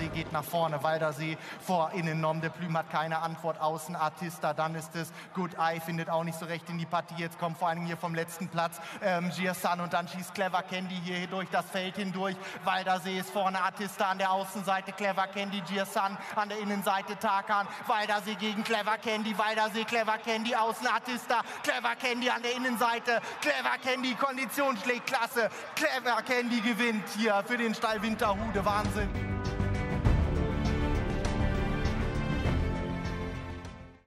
Waldersee geht nach vorne, Waldersee vor innen, Nom de Plume hat keine Antwort, außen Artista, dann ist es Good Eye, findet auch nicht so recht in die Partie, jetzt kommt vor allem hier vom letzten Platz Girsan und dann schießt Clever Candy hier durch das Feld hindurch, Waldersee ist vorne, Artista an der Außenseite, Clever Candy, Girsan an der Innenseite, Tarkan, Waldersee gegen Clever Candy, Waldersee, Clever Candy, außen Artista, Clever Candy an der Innenseite, Clever Candy, Kondition schlägt klasse, Clever Candy gewinnt hier für den Stall Winterhude, Wahnsinn.